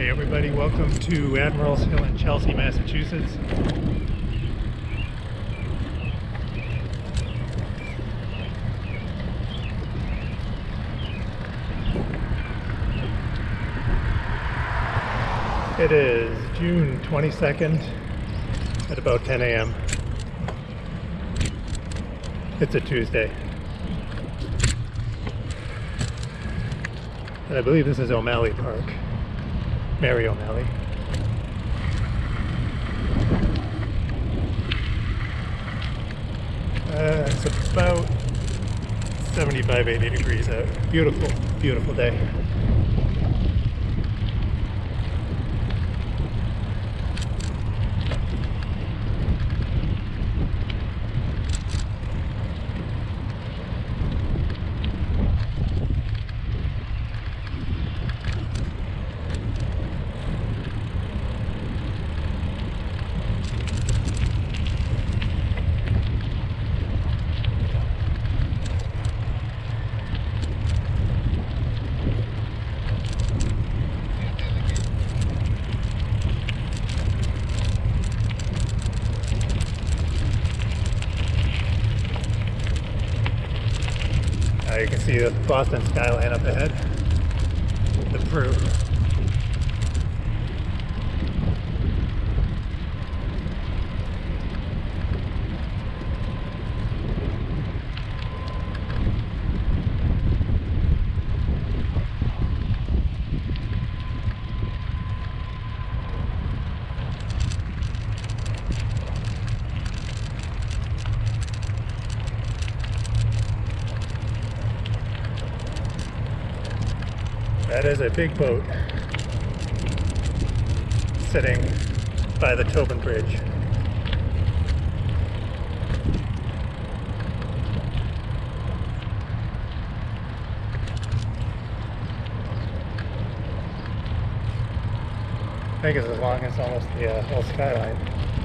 Hey everybody, welcome to Admirals Hill in Chelsea, Massachusetts. It is June 22nd at about 10 a.m. It's a Tuesday. And I believe this is O'Malley Park. Mary O'Malley. It's about 75, 80 degrees out. Beautiful, beautiful day. You can see the Boston Skyline up ahead, the Peru. That is a big boat sitting by the Tobin Bridge. I think it's as long as almost the whole Skyline.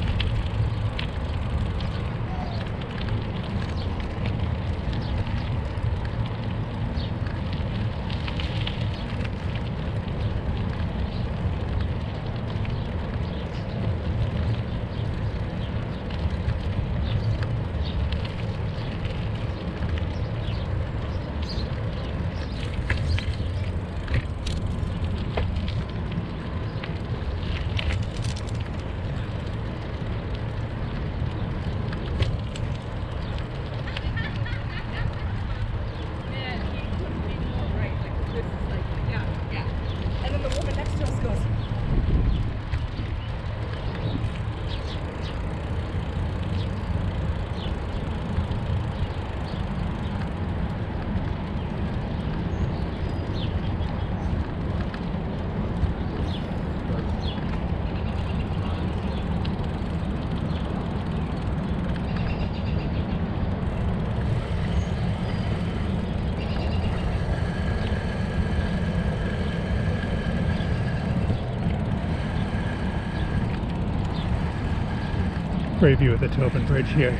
Great view of the Tobin Bridge here.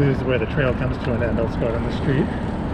Hopefully this is where the trail comes to an end. I'll start on the street.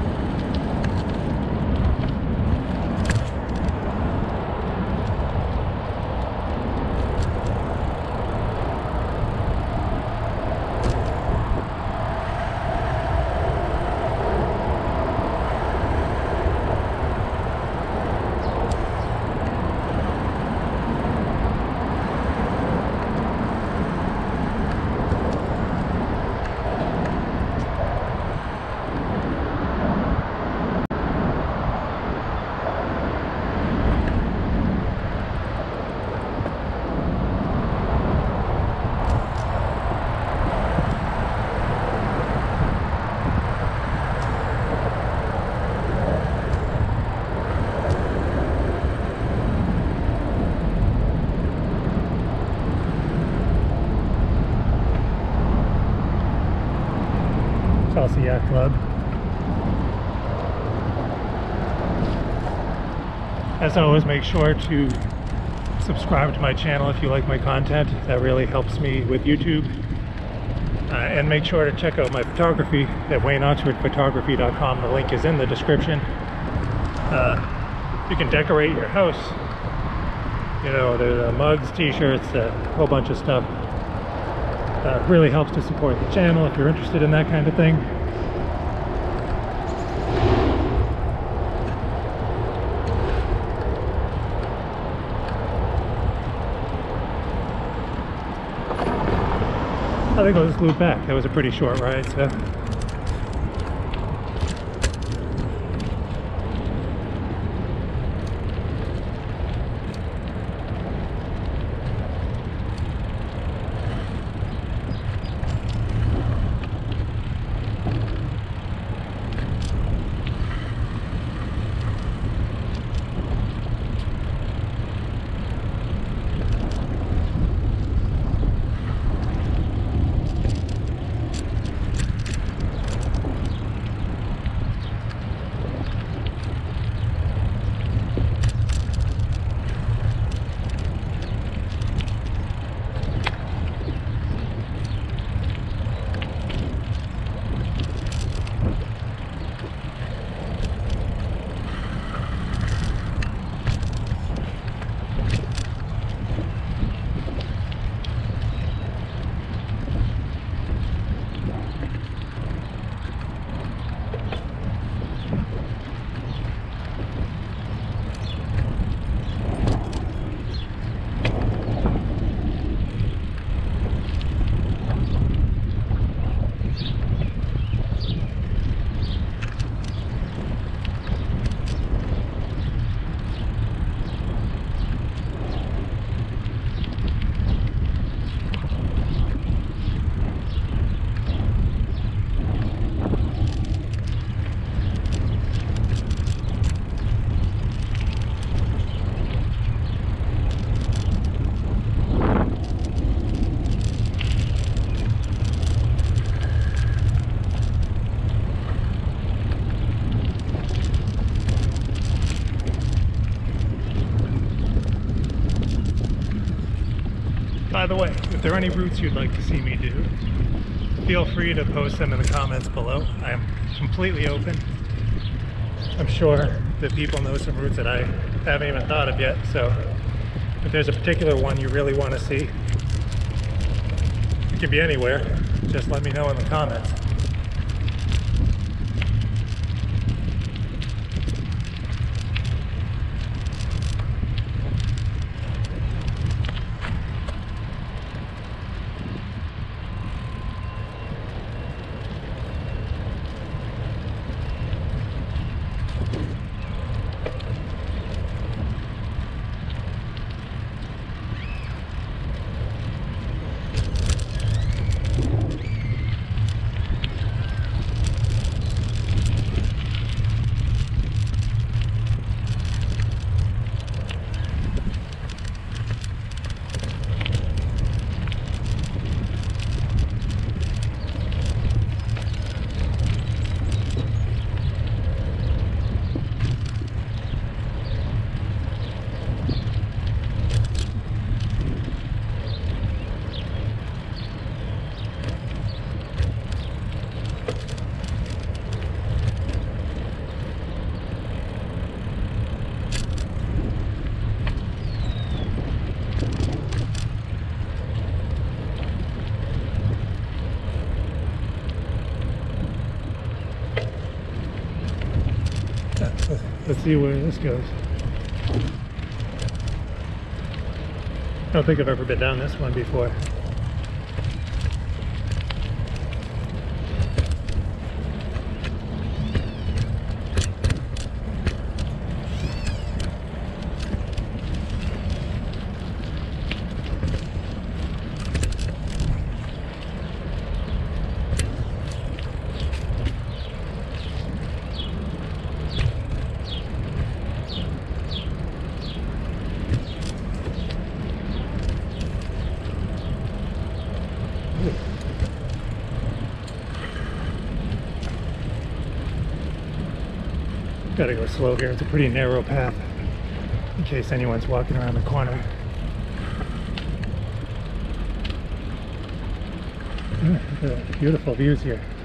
Yacht Club. As always, make sure to subscribe to my channel if you like my content. That really helps me with YouTube. And make sure to check out my photography at WayneOxfordPhotography.com. The link is in the description. You can decorate your house. You know, there's mugs, t-shirts, a whole bunch of stuff. Really helps to support the channel if you're interested in that kind of thing. I think I'll just loop back. That was a pretty short ride, so. By the way, if there are any routes you'd like to see me do, feel free to post them in the comments below. I am completely open. I'm sure that people know some routes that I haven't even thought of yet, so if there's a particular one you really want to see, it can be anywhere, just let me know in the comments. Let's see where this goes. I don't think I've ever been down this one before. Gotta go slow here. It's a pretty narrow path in case anyone's walking around the corner. Look at that. Beautiful views here.